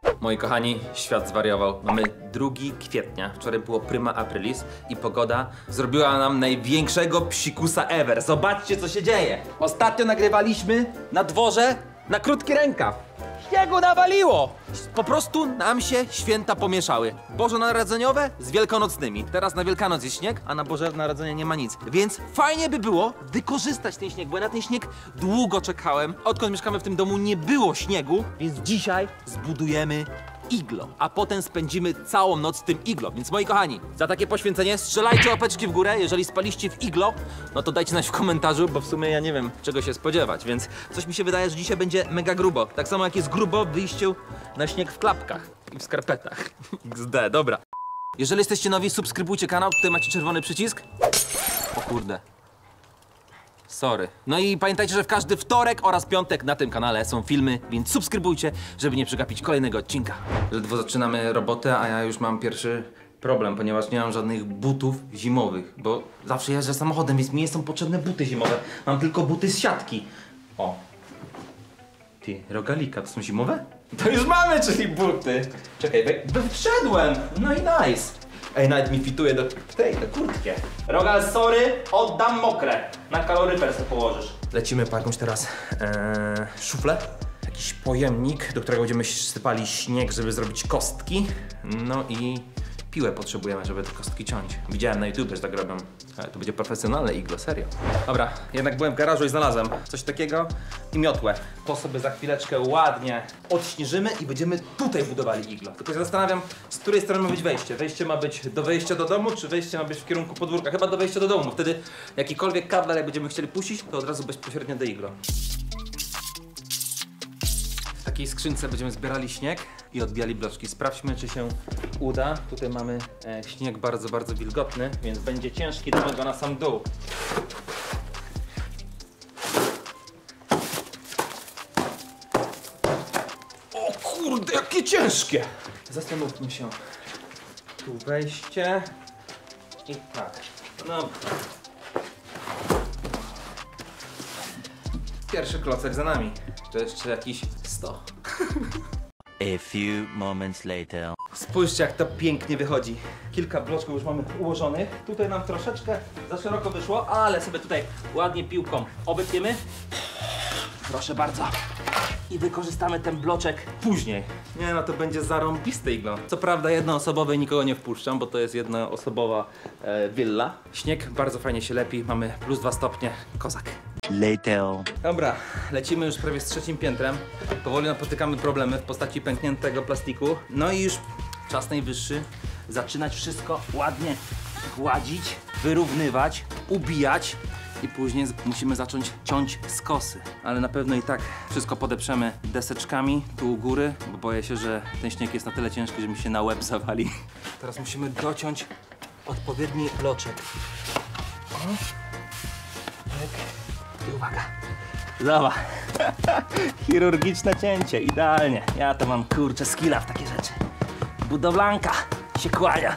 Moi kochani, świat zwariował. Mamy 2 kwietnia, wczoraj było prima aprilis i pogoda zrobiła nam największego psikusa ever. Zobaczcie, co się dzieje. Ostatnio nagrywaliśmy na dworze na krótki rękaw. Śniegu nawaliło! Po prostu nam się święta pomieszały. Bożonarodzeniowe z wielkanocnymi. Teraz na Wielkanoc jest śnieg, a na Boże Narodzenie nie ma nic. Więc fajnie by było wykorzystać ten śnieg, bo ja na ten śnieg długo czekałem. Odkąd mieszkamy w tym domu nie było śniegu, więc dzisiaj zbudujemy iglo, a potem spędzimy całą noc w tym iglo. Więc moi kochani, za takie poświęcenie strzelajcie łapeczki w górę. Jeżeli spaliście w iglo, no to dajcie znać w komentarzu, bo w sumie ja nie wiem, czego się spodziewać, więc coś mi się wydaje, że dzisiaj będzie mega grubo. Tak samo jak jest grubo w wyjściu na śnieg w klapkach i w skarpetach. XD, dobra. Jeżeli jesteście nowi, subskrybujcie kanał, tutaj macie czerwony przycisk. O kurde. Sorry. No i pamiętajcie, że w każdy wtorek oraz piątek na tym kanale są filmy, więc subskrybujcie, żeby nie przegapić kolejnego odcinka. Ledwo zaczynamy robotę, a ja już mam pierwszy problem, ponieważ nie mam żadnych butów zimowych, bo zawsze jeżdżę samochodem, więc mi nie są potrzebne buty zimowe. Mam tylko buty z siatki. O. Ty, rogalika, to są zimowe? To już mamy, czyli buty. Czekaj, wszedłem. No i nice. Ej, nawet mi fituje do kurtki. Rogal, sorry, oddam mokre. Na kaloryfer sobie położysz. Lecimy po jakąś teraz szuflę. Jakiś pojemnik, do którego będziemy sypali śnieg, żeby zrobić kostki. No i piłę potrzebujemy, żeby te kostki ciąć. Widziałem na YouTube, że tak robią. Ale to będzie profesjonalne iglo, serio. Dobra, jednak byłem w garażu i znalazłem coś takiego i miotłę. To sobie za chwileczkę ładnie odśnieżymy i będziemy tutaj budowali iglo. Tylko się zastanawiam, z której strony ma być wejście. Wejście ma być do wejścia do domu, czy wejście ma być w kierunku podwórka? Chyba do wejścia do domu. Wtedy jakikolwiek kabel, jak będziemy chcieli puścić, to od razu bezpośrednio do iglo. W takiej skrzynce będziemy zbierali śnieg i odbijali bloczki. Sprawdźmy, czy się uda. Tutaj mamy śnieg bardzo, bardzo wilgotny, więc będzie ciężki do tego na sam dół. O kurde, jakie ciężkie! Zastanówmy się. Tu wejście i tak. No. Pierwszy klocek za nami. To jeszcze jakiś 100. A few moments later. Spójrzcie, jak to pięknie wychodzi. Kilka bloczków już mamy ułożonych. Tutaj nam troszeczkę za szeroko wyszło, ale sobie tutaj ładnie piłką obetniemy. Proszę bardzo. I wykorzystamy ten bloczek później. Nie no, to będzie zarąbiste iglo. Co prawda jednoosobowe nikogo nie wpuszczam, bo to jest jednoosobowa willa. Śnieg bardzo fajnie się lepi, mamy +2 stopnie, kozak. Later. Dobra, lecimy już prawie z 3. piętrem. Powoli napotykamy problemy w postaci pękniętego plastiku. No i już czas najwyższy zaczynać wszystko ładnie gładzić, wyrównywać, ubijać. I później musimy zacząć ciąć skosy. Ale na pewno i tak wszystko podeprzemy deseczkami tu u góry, bo boję się, że ten śnieg jest na tyle ciężki, że mi się na łeb zawali. Teraz musimy dociąć odpowiedni bloczek. I uwaga. Zobacz. Chirurgiczne cięcie, idealnie. Ja to mam kurczę skilla w takie rzeczy. Budowlanka się kłania.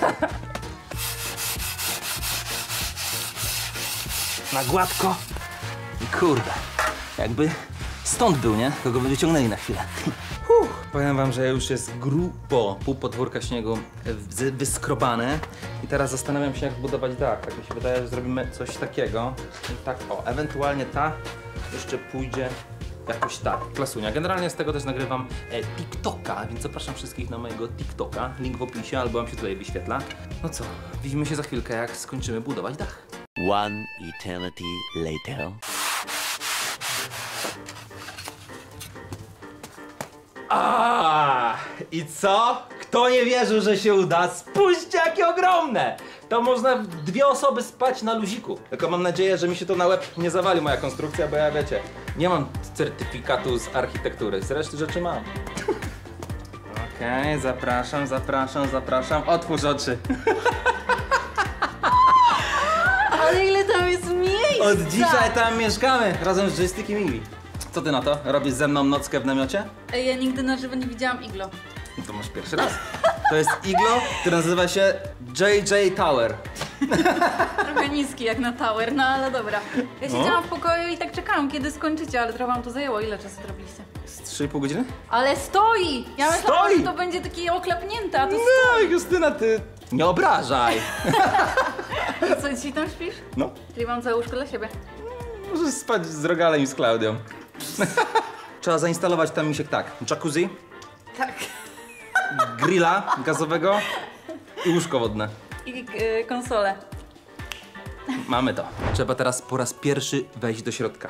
Na gładko i kurde, jakby stąd był, nie? Kogo by wyciągnęli na chwilę. Powiem wam, że już jest grubo pół podwórka śniegu wyskrobane i teraz zastanawiam się, jak budować dach. Tak mi się wydaje, że zrobimy coś takiego i tak o, ewentualnie ta jeszcze pójdzie jakoś tak, klasunia. Generalnie z tego też nagrywam TikToka, więc zapraszam wszystkich na mojego TikToka, link w opisie, albo wam się tutaj wyświetla. No co, widzimy się za chwilkę, jak skończymy budować dach. One eternity later. I co? Kto nie wierzył, że się uda? Spójrzcie, jakie ogromne! To można 2 osoby spać na luziku. Tylko mam nadzieję, że mi się to na łeb nie zawali moja konstrukcja, bo ja wiecie, nie mam certyfikatu z architektury. Z reszty rzeczy mam. Okej, zapraszam, zapraszam, zapraszam. Otwórz oczy. Ale ile tam jest miejsca! Od dzisiaj tam mieszkamy, razem z Joystickiem Igli. Co ty na to? Robisz ze mną nockę w namiocie? Ej, ja nigdy na żywo nie widziałam iglo. To masz pierwszy raz. To jest iglo, które nazywa się JJ Tower. Trochę niski jak na tower, no ale dobra. Ja siedziałam w pokoju i tak czekałam, kiedy skończycie, ale trochę wam to zajęło. Ile czasu to robiliście? Z 3,5 godziny? Ale stoi! Ja myślałam, Stoi! że to będzie takie oklepnięte, a to No, Justyna, ty nie obrażaj. co, dzisiaj tam śpisz? No, Czyli mam całe łóżko dla siebie. możesz spać z Rogalem i z Klaudią. Trzeba zainstalować tam, Misiek, tak, jacuzzi, Tak. grilla gazowego i łóżko wodne. I konsolę. Mamy to. Trzeba teraz po raz pierwszy wejść do środka.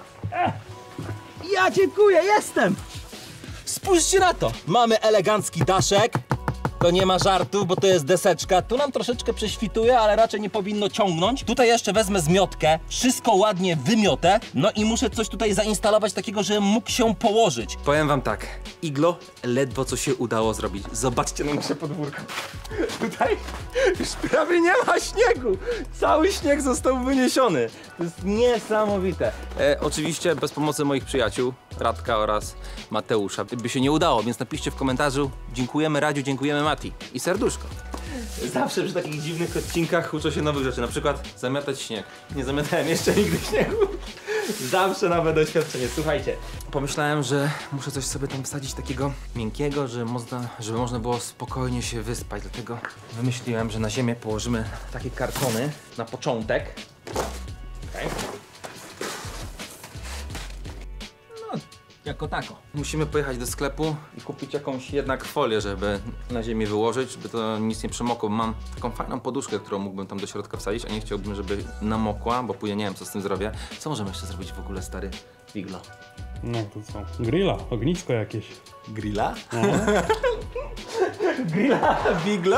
Ja dziękuję, jestem! Spójrzcie na to! Mamy elegancki daszek. To nie ma żartów, bo to jest deseczka. Tu nam troszeczkę prześwituje, ale raczej nie powinno ciągnąć. Tutaj jeszcze wezmę zmiotkę, wszystko ładnie wymiotę. No i muszę coś tutaj zainstalować takiego, żebym mógł się położyć. Powiem wam tak, iglo ledwo co się udało zrobić. Zobaczcie na nasze podwórko. Tutaj już prawie nie ma śniegu. Cały śnieg został wyniesiony. To jest niesamowite. Oczywiście bez pomocy moich przyjaciół, Radka oraz Mateusza, by się nie udało, więc napiszcie w komentarzu: dziękujemy Radziu, dziękujemy Mati i serduszko. Zawsze przy takich dziwnych odcinkach uczę się nowych rzeczy, na przykład zamiatać śnieg. Nie zamiatałem jeszcze nigdy śniegu. Zawsze nowe doświadczenie. Słuchajcie, pomyślałem, że muszę coś sobie tam wsadzić takiego miękkiego, żeby można było spokojnie się wyspać. Dlatego wymyśliłem, że na ziemię położymy takie kartony na początek. Okay. No, jako tako. Musimy pojechać do sklepu i kupić jakąś jednak folię, żeby na ziemi wyłożyć, żeby to nic nie przemokło. Mam taką fajną poduszkę, którą mógłbym tam do środka wsadzić, a nie chciałbym, żeby namokła, bo później nie wiem, co z tym zrobię. Co możemy jeszcze zrobić w ogóle, stary Iglo? No to co? Grilla, ognisko jakieś. Grilla? Grilla Biglo?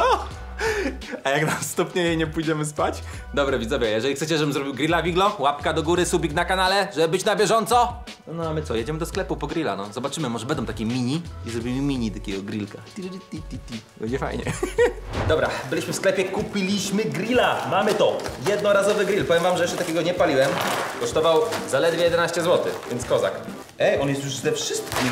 A jak nam stopnieje i nie pójdziemy spać? Dobra widzowie, jeżeli chcecie, żebym zrobił grilla Biglo, łapka do góry, subik na kanale, żeby być na bieżąco. No a my co, jedziemy do sklepu po grilla, no. Zobaczymy, może będą takie mini i zrobimy mini takiego grillka. Będzie fajnie. Dobra, byliśmy w sklepie, kupiliśmy grilla. Mamy to. Jednorazowy grill. Powiem wam, że jeszcze takiego nie paliłem. Kosztował zaledwie 11 zł, więc kozak. Ej, on jest już ze wszystkim.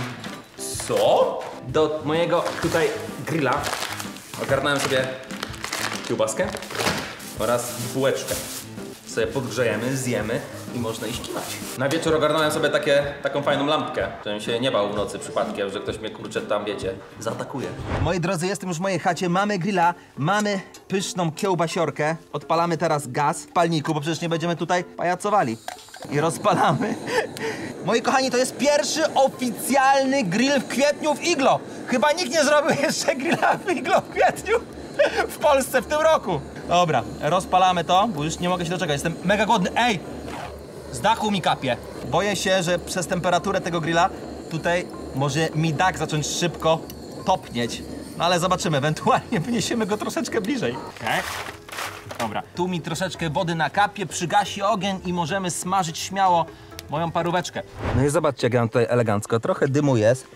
Co? Do mojego tutaj grilla ogarnąłem sobie kiełbaskę oraz bułeczkę. Sobie podgrzejemy, zjemy i można iść kiwać. Na wieczór ogarnąłem sobie taką fajną lampkę, żebym się nie bał w nocy przypadkiem, że ktoś mnie, kurczę, tam, wiecie, zaatakuje. Moi drodzy, jestem już w mojej chacie, mamy grilla, mamy pyszną kiełbasiorkę. Odpalamy teraz gaz w palniku, bo przecież nie będziemy tutaj pajacowali. I rozpalamy. Moi kochani, to jest pierwszy oficjalny grill w kwietniu w Iglo. Chyba nikt nie zrobił jeszcze grilla w Iglo w kwietniu w Polsce w tym roku. Dobra, rozpalamy to, bo już nie mogę się doczekać. Jestem mega głodny. Ej! Z dachu mi kapie. Boję się, że przez temperaturę tego grilla tutaj może mi dach zacząć szybko topnieć. No ale zobaczymy, ewentualnie wyniesiemy go troszeczkę bliżej. Okay. Dobra, tu mi troszeczkę wody nakapie, przygasi ogień i możemy smażyć śmiało moją paróweczkę. No i zobaczcie, jak ja mam tutaj elegancko. Trochę dymu jest.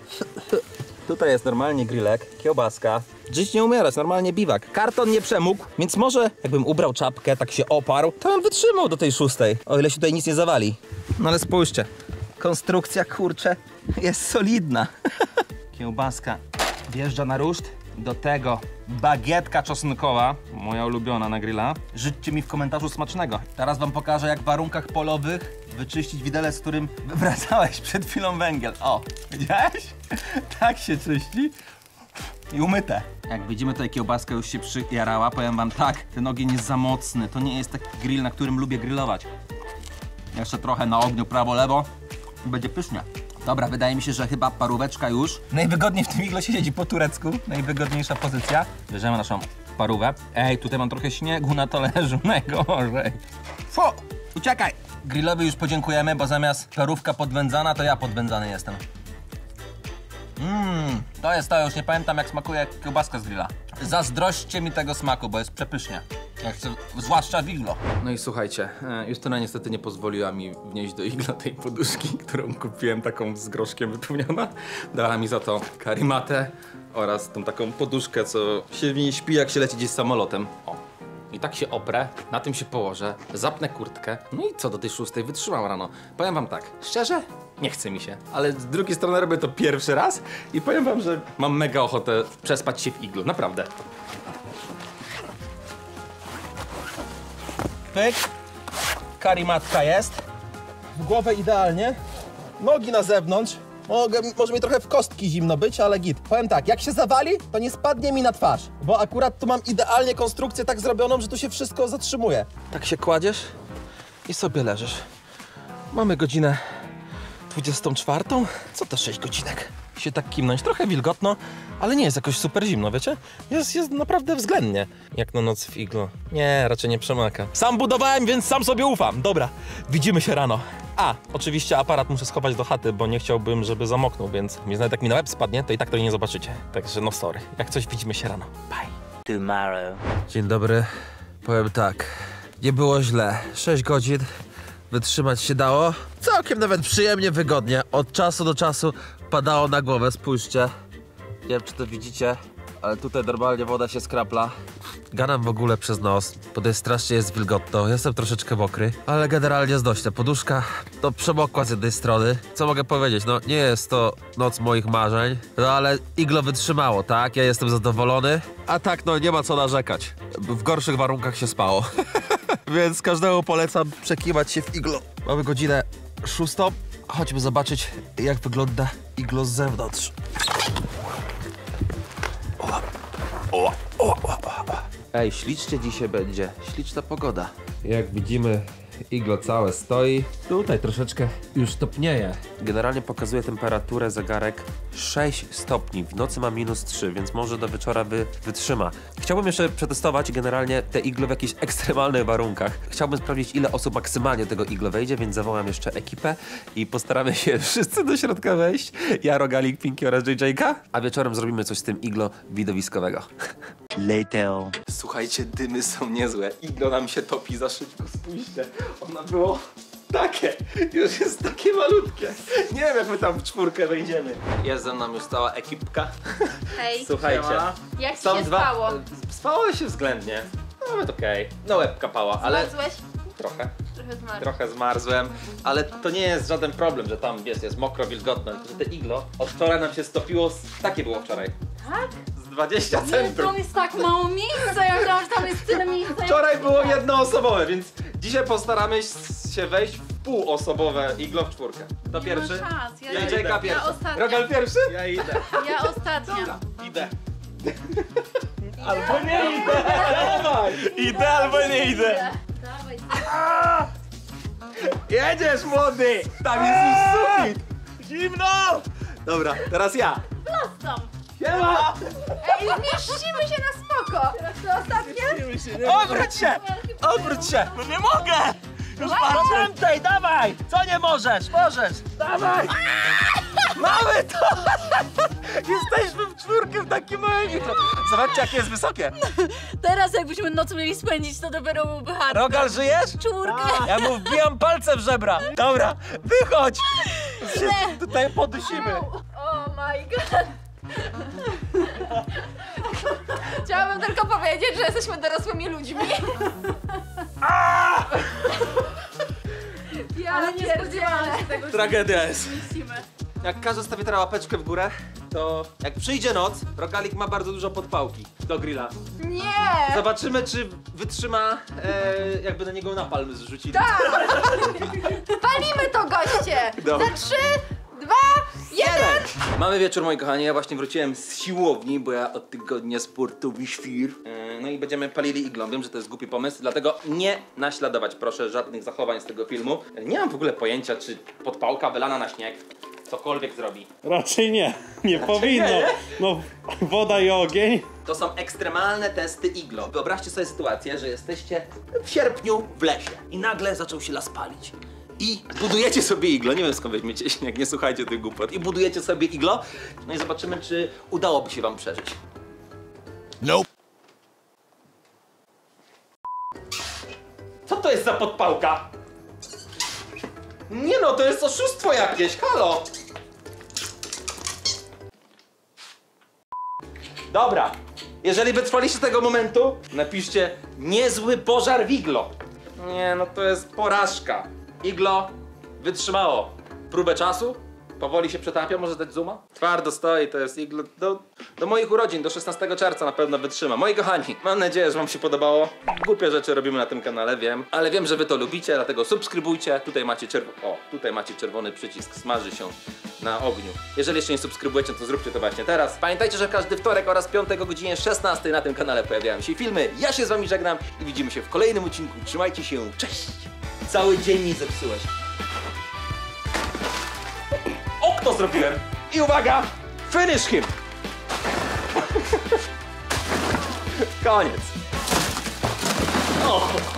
Tutaj jest normalnie grillek, kiełbaska. Żyć nie umierać, normalnie biwak. Karton nie przemógł, więc może jakbym ubrał czapkę, tak się oparł, to bym wytrzymał do tej 6, o ile się tutaj nic nie zawali. No ale spójrzcie, konstrukcja, kurczę, jest solidna. Kiełbaska wjeżdża na ruszt, do tego bagietka czosnkowa, moja ulubiona na grilla. Życzcie mi w komentarzu smacznego. Teraz wam pokażę, jak w warunkach polowych wyczyścić widelec, z którym wywracałeś przed chwilą węgiel. O, widziałeś? Tak się czyści. I umyte. Jak widzimy, tutaj kiełbaska już się przyjarała. Powiem wam tak, ten ogień jest za mocny. To nie jest taki grill, na którym lubię grillować. Jeszcze trochę na ogniu prawo-lewo i będzie pysznie. Dobra, wydaje mi się, że chyba paróweczka już. Najwygodniej w tym iglo się siedzi po turecku. Najwygodniejsza pozycja. Bierzemy naszą parówę. Ej, tutaj mam trochę śniegu na talerzu. Najgorzej. Fu! Uciekaj! Grillowi już podziękujemy, bo zamiast parówka podwędzana, to ja podwędzany jestem. To jest to, już nie pamiętam, jak smakuje kiełbaska z grilla. Zazdrośćcie mi tego smaku, bo jest przepysznie. Ja chcę, zwłaszcza w iglo. No i słuchajcie, Justyna niestety nie pozwoliła mi wnieść do igla tej poduszki, którą kupiłem taką z groszkiem wypełniona. Dała mi za to karimatę oraz tą taką poduszkę, co się w niej śpi, jak się leci gdzieś samolotem. O. I tak się oprę, na tym się położę, zapnę kurtkę, no i co, do tej 6 wytrzymam rano. Powiem wam tak, szczerze, nie chce mi się, ale z drugiej strony robię to pierwszy raz i powiem wam, że mam mega ochotę przespać się w iglu, naprawdę. Pyk. Karimatka jest. W głowę idealnie. Nogi na zewnątrz. Może mi trochę w kostki zimno być, ale git. Powiem tak, jak się zawali, to nie spadnie mi na twarz, bo akurat tu mam idealnie konstrukcję tak zrobioną, że tu się wszystko zatrzymuje. Tak się kładziesz i sobie leżysz. Mamy godzinę 24. Co to 6 godzinek? Się tak kimnąć, trochę wilgotno, ale nie jest jakoś super zimno, wiecie? Jest naprawdę względnie. Jak na noc w iglo. Nie, raczej nie przemaka. Sam budowałem, więc sam sobie ufam. Dobra, widzimy się rano. A, oczywiście aparat muszę schować do chaty, bo nie chciałbym, żeby zamoknął, więc nawet jak mi na łeb spadnie, to i tak to nie zobaczycie. Także no sorry. Jak coś, widzimy się rano. Bye. Tomorrow. Dzień dobry. Powiem tak, nie było źle. 6 godzin. Wytrzymać się dało. Całkiem nawet przyjemnie, wygodnie. Od czasu do czasu padało na głowę, spójrzcie. Nie wiem, czy to widzicie, ale tutaj normalnie woda się skrapla. Ganam w ogóle przez nos, bo to jest strasznie jest wilgotno. Jestem troszeczkę mokry, ale generalnie znośna. Poduszka to przemokła z jednej strony. Co mogę powiedzieć? No nie jest to noc moich marzeń, no ale iglo wytrzymało, tak? Ja jestem zadowolony. A tak, no nie ma co narzekać. W gorszych warunkach się spało. Więc każdemu polecam przekiwać się w iglo. Mamy godzinę 6. Chodźmy zobaczyć, jak wygląda iglo z zewnątrz. Ej, ślicznie dzisiaj będzie. Śliczna pogoda. Jak widzimy, iglo całe stoi. Tutaj troszeczkę już topnieje. Generalnie pokazuje temperaturę zegarek 6 stopni. W nocy ma -3, więc może do wieczora wytrzyma. Chciałbym jeszcze przetestować generalnie te iglo w jakichś ekstremalnych warunkach. Chciałbym sprawdzić, ile osób maksymalnie do tego iglo wejdzie, więc zawołam jeszcze ekipę i postaramy się wszyscy do środka wejść. Ja, Rogalik, Pinky oraz JJ-ka, a wieczorem zrobimy coś z tym iglo widowiskowego. Later. Słuchajcie, dymy są niezłe. Iglo nam się topi za szybko, spójrzcie. Ono było takie, już jest takie malutkie. Nie wiem, jak my tam w 4 wejdziemy. Jest ze mną już cała ekipka. Hej. Słuchajcie. Jak ci się spało? Spało się względnie. Nawet okej. No łeb kapała, ale Zmarzłeś? trochę. Trochę Trochę zmarzłem, ale to nie jest żaden problem, że tam jest mokro, wilgotno. Tylko, że te iglo od wczoraj nam się stopiło, takie było wczoraj. Tak? Z 20 Nie, centrum. tam jest tak mało miejsca, ja myślałam, że tam jest tyle miejsca. Wczoraj było jednoosobowe, więc dzisiaj postaramy się wejść w półosobowe iglo w 4. To Nie pierwszy? ma szans, ja JJ-ka ja pierwszy. ostatnia. Rogal pierwszy? Ja idę. Ja ostatnia. Idę. Albo nie idę! Dawaj! Idę albo nie idę. Dawaj. Jedziesz, młody! Tam jest już sufit! Zimno! Dobra, teraz ja. Tam. Siema! Ej, zmieścimy się na spoko. Teraz to ostatnie? Obróć się! Obróć się! No nie mogę! Już patrzę! Tej, dawaj! Co nie możesz? Możesz! Dawaj! Mamy to! Jesteśmy w 4 w takim małym iglo. Zobaczcie, jakie jest wysokie. Teraz jakbyśmy noc mieli spędzić, to dopiero byłby hard. Rogal, żyjesz? Czwórkę. Ja mu wbijam palce w żebra. Dobra, wychodź! Się tutaj podusimy. Oh my god. Chciałabym tylko powiedzieć, że jesteśmy dorosłymi ludźmi. Ale nie spodziewałam się tego, że Tragedia jest. zmieścimy. Jak każdy stawi teraz łapeczkę w górę, to jak przyjdzie noc, Rogalik ma bardzo dużo podpałki do grilla. Nie! Zobaczymy, czy wytrzyma, jakby na niego napalm zrzucili. Tak! Palimy to, goście! Dobra. Za 3, 2, 1! Mamy wieczór, moi kochani, ja właśnie wróciłem z siłowni, bo ja od tygodnia sportowy świr. No i będziemy palili iglą. Wiem, że to jest głupi pomysł, dlatego nie naśladować, proszę, żadnych zachowań z tego filmu. Nie mam w ogóle pojęcia, czy podpałka wylana na śnieg cokolwiek zrobi. Raczej nie. Nie powinno. nie? No, woda i ogień. To są ekstremalne testy iglo. Wyobraźcie sobie sytuację, że jesteście w sierpniu w lesie i nagle zaczął się las palić. I budujecie sobie iglo, nie wiem skąd weźmiecie śnieg, nie słuchajcie tych głupot. I budujecie sobie iglo, no i zobaczymy, czy udałoby się wam przeżyć. Nope. Co to jest za podpałka? Nie no, to jest oszustwo jakieś, halo! Dobra, jeżeli wytrwaliście tego momentu, napiszcie niezły pożar w iglo. Nie no, to jest porażka. Iglo wytrzymało próbę czasu Powoli się przetapia, może dać zooma? Twardo stoi, to jest iglo... Do moich urodzin, do 16 czerwca na pewno wytrzyma. Moi kochani, mam nadzieję, że wam się podobało. Głupie rzeczy robimy na tym kanale, wiem. Ale wiem, że wy to lubicie, dlatego subskrybujcie. Tutaj macie czerwony przycisk, smaży się na ogniu. Jeżeli jeszcze nie subskrybujecie, to zróbcie to właśnie teraz. Pamiętajcie, że każdy wtorek oraz piątek o godzinie 16 na tym kanale pojawiają się filmy. Ja się z wami żegnam i widzimy się w kolejnym odcinku. Trzymajcie się, cześć! Cały dzień mi zepsułeś. Okno zrobiłem! I uwaga! Finish him! Koniec! O.